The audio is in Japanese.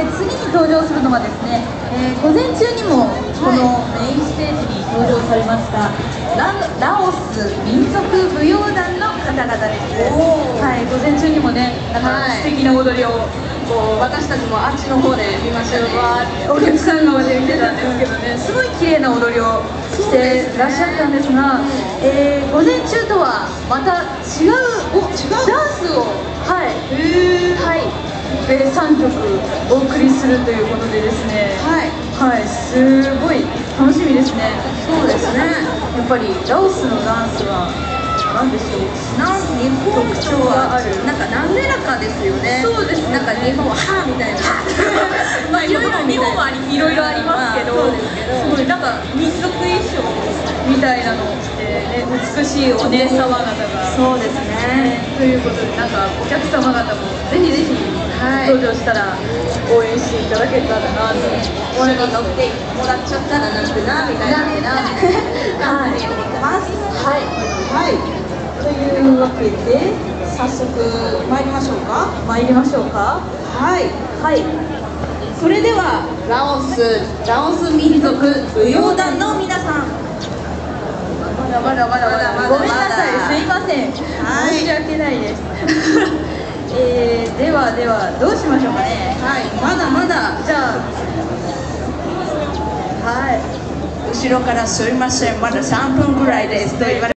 次に登場するのがですね、午前中にもこのメインステージに登場されましたラオス民族舞踊団の方々です。はい、午前中にもね、なんか素敵な踊りを私たちもあっちの方で見ましたよ。 お客さん側で見てたんですけどね、すごい綺麗な踊りをしてらっしゃったんですが、午前中とはまた違うダンスを3曲お送りするということでですね、すごい楽しみですね。 そうですね。 やっぱりラオスのダンスは何でしょう、 日本特徴がある、なんか滑らかですよね。 そうですね。 なんか日本ははみたいなまあいろいろ日本はいろいろありますけど、すごいなんか民族衣装みたいなのを着てね、美しいお姉様方が、 そうですね。 ということで、なんかお客様方もぜひぜひ登場したら応援していただけたらなと思います。 乗ってもらっちゃったらなんてなみたいな感じで思ってます。 というわけで早速参りましょうか。それではラオス民族舞踊団の皆さん、 まだごめんなさい、すいません、申し訳ないですではどうしましょうかね。 まだじゃあ後ろからすいません、まだ3分ぐらいですと言われ